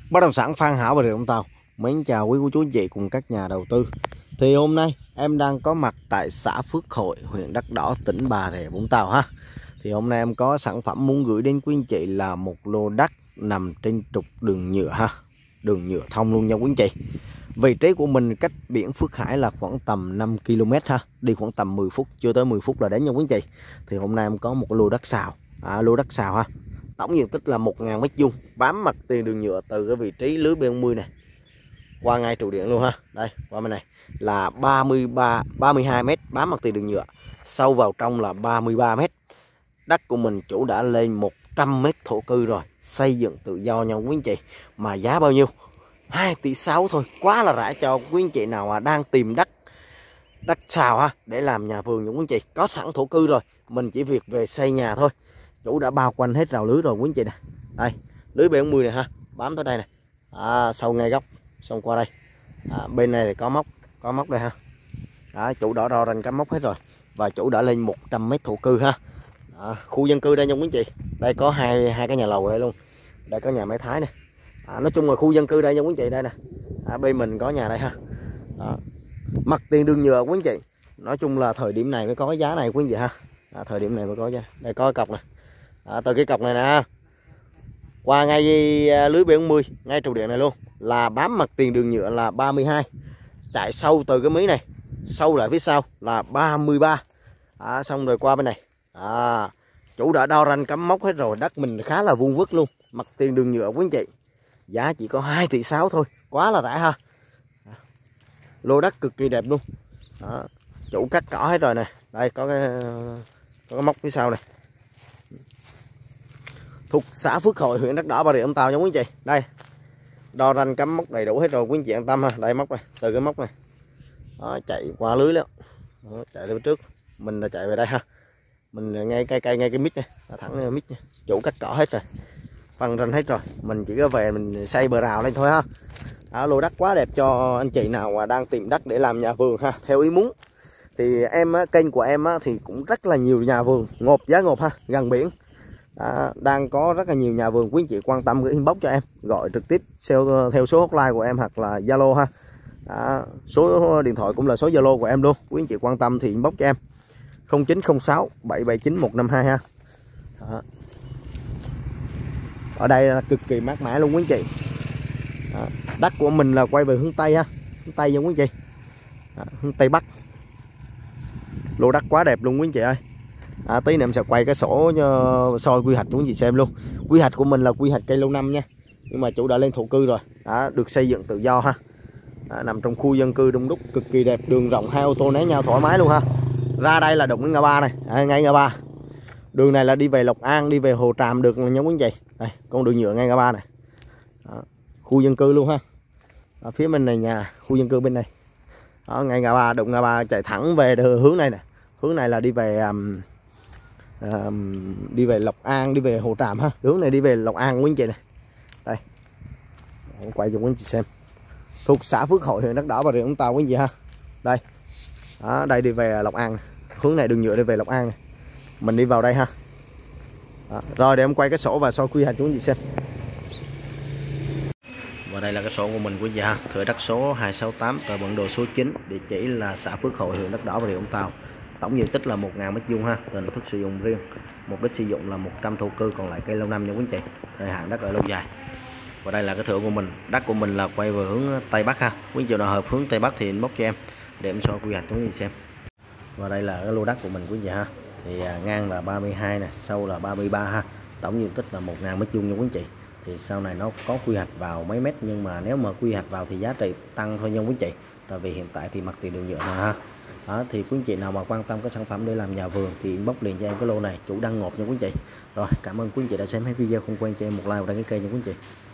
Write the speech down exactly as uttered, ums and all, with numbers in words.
Bất động sản Phan Hảo Bà Rịa Vũng Tàu. Mến chào quý cô chú anh chị cùng các nhà đầu tư. Thì hôm nay em đang có mặt tại xã Phước Hội, huyện Đất Đỏ, tỉnh Bà Rịa Vũng Tàu ha. Thì hôm nay em có sản phẩm muốn gửi đến quý anh chị là một lô đất nằm trên trục đường nhựa ha, đường nhựa thông luôn nha quý anh chị. Vị trí của mình cách biển Phước Hải là khoảng tầm năm ki lô mét ha, đi khoảng tầm mười phút, chưa tới mười phút là đến nha quý anh chị. Thì hôm nay em có một lô đất xào, à, lô đất xào ha. Tổng diện tích là một nghìn mét vuông, bám mặt tiền đường nhựa từ cái vị trí lưới B bốn mươi này qua ngay trụ điện luôn ha. Đây, qua bên này là ba mươi ba ba mươi hai mét, bám mặt tiền đường nhựa. Sâu vào trong là ba mươi ba mét. Đất của mình chủ đã lên một trăm mét thổ cư rồi, xây dựng tự do nha quý anh chị. Mà giá bao nhiêu? hai tỷ sáu thôi, quá là rẻ cho quý anh chị nào mà đang tìm đất đất xào ha để làm nhà vườn nha quý anh chị. Có sẵn thổ cư rồi, mình chỉ việc về xây nhà thôi. Chủ đã bao quanh hết rào lưới rồi quý anh chị nè. Đây, lưới B bốn mươi này ha, bám tới đây này. À, sau ngay góc, xong qua đây. À, bên này thì có móc, có móc đây ha. Đó, chủ đã đo ranh cắm móc hết rồi. Và chủ đã lên một trăm mét thổ cư ha. À, khu dân cư đây nha quý anh chị. Đây có hai hai cái nhà lầu đây luôn. Đây có nhà máy thái này. À, nói chung là khu dân cư đây nha quý anh chị, đây nè. À, bên mình có nhà đây ha. Đó. Mặt tiền đường nhựa quý anh chị. Nói chung là thời điểm này mới có cái giá này quý anh chị ha. À, thời điểm này mới có giá. Đây có cái cọc này. À, từ cái cọc này nè qua ngay lưới B bốn mươi, ngay trụ điện này luôn là bám mặt tiền đường nhựa là ba mươi hai, chạy sâu từ cái mí này sâu lại phía sau là ba mươi ba. À, xong rồi qua bên này. À, chủ đã đo ranh cắm móc hết rồi, đất mình khá là vuông vức luôn, mặt tiền đường nhựa quý anh chị. Giá chỉ có hai tỷ sáu thôi, quá là rẻ ha. Lô đất cực kỳ đẹp luôn. Đó, chủ cắt cỏ hết rồi nè. Đây có cái có cái móc phía sau này. Thuộc xã Phước Hội, huyện Đất Đỏ, Bà Rịa Vũng Tàu nha quý anh chị. Đây, đo ranh cắm móc đầy đủ hết rồi quý anh chị yên tâm ha. Đây móc này, từ cái móc này. Đó, chạy qua lưới đó. Đó, chạy lên trước, mình là chạy về đây ha. Mình ngay cây cây ngay cái mít này, thẳng ngay mít nha. Chủ cắt cỏ hết rồi, phân ranh hết rồi, mình chỉ có về mình xây bờ rào lên thôi ha. Đó, lô đất quá đẹp cho anh chị nào mà đang tìm đất để làm nhà vườn ha, theo ý muốn. Thì em kênh của em thì cũng rất là nhiều nhà vườn ngộp giá ngộp ha, gần biển. À, đang có rất là nhiều nhà vườn, quý anh chị quan tâm gửi inbox cho em, gọi trực tiếp theo, theo số hotline của em hoặc là Zalo ha. À, số điện thoại cũng là số Zalo của em luôn, quý anh chị quan tâm thì inbox cho em không chín không sáu bảy bảy chín một năm hai ha. Đó. Ở đây là cực kỳ mát mẻ luôn quý anh chị. Đó. Đất của mình là quay về hướng Tây ha, hướng Tây nha quý anh chị. Đó, hướng Tây Bắc. Lô đất quá đẹp luôn quý anh chị ơi. À, tí nữa em sẽ quay cái sổ cho soi quy hoạch cho quý anh chị xem luôn. Quy hoạch của mình là quy hoạch cây lâu năm nha, nhưng mà chủ đã lên thổ cư rồi. Đã được xây dựng tự do ha. Đã nằm trong khu dân cư đông đúc, cực kỳ đẹp, đường rộng, hai ô tô né nhau thoải mái luôn ha. Ra đây là đụng cái ngã ba này, à, ngay ngã ba. Đường này là đi về Lộc An, đi về Hồ Tràm được nha quý anh chị. Đây, con đường nhựa ngay ngã ba này. Đó, khu dân cư luôn ha. Ở phía bên này nhà, khu dân cư bên này. Đó, ngay ngã ba, đụng ngã ba chạy thẳng về hướng này nè. Hướng này là đi về um, um, đi về Lộc An, đi về Hồ Tràm ha. Hướng này đi về Lộc An quý anh chị này. Đây. Để quay cho quý anh chị xem. Thuộc xã Phước Hội, huyện Đất Đỏ, Bà Rịa Vũng Tàu quý anh chị ha. Đây. Đó, đây đi về Lộc An. Hướng này đường nhựa đi về Lộc An này. Mình đi vào đây ha. Đó. Rồi để em quay cái sổ và soi quy hoạch cho quý anh chị xem. Và đây là cái sổ của mình quý anh chị ha. Thửa đất số hai sáu tám, tờ bản đồ số chín, địa chỉ là xã Phước Hội, huyện Đất Đỏ, Bà Rịa Vũng Tàu. Tổng diện tích là một nghìn mét vuông ha, tên thức sử dụng riêng. Mục đích sử dụng là một trăm thổ cư, còn lại cây lâu năm nha quý anh chị. Thời hạn đất ở lâu dài. Và đây là cái thửa của mình, đất của mình là quay về hướng Tây Bắc ha. Quý anh chị nào hợp hướng Tây Bắc thì inbox cho em để em soi quy hoạch cho quý anh chị xem. Và đây là cái lô đất của mình quý anh chị ha. Thì à, ngang là ba mươi hai nè, sâu là ba mươi ba ha. Tổng diện tích là một nghìn mét vuông nha quý anh chị. Thì sau này nó có quy hoạch vào mấy mét, nhưng mà nếu mà quy hoạch vào thì giá trị tăng thôi nha quý anh chị. Tại vì hiện tại thì mặt tiền đường nhựa này ha. Đó, thì quý anh chị nào mà quan tâm cái sản phẩm để làm nhà vườn thì inbox liền cho em cái lô này, chủ đăng ngộp nha quý anh chị. Rồi, cảm ơn quý anh chị đã xem hết video, không quên cho em một like và đăng ký kênh nha quý anh chị.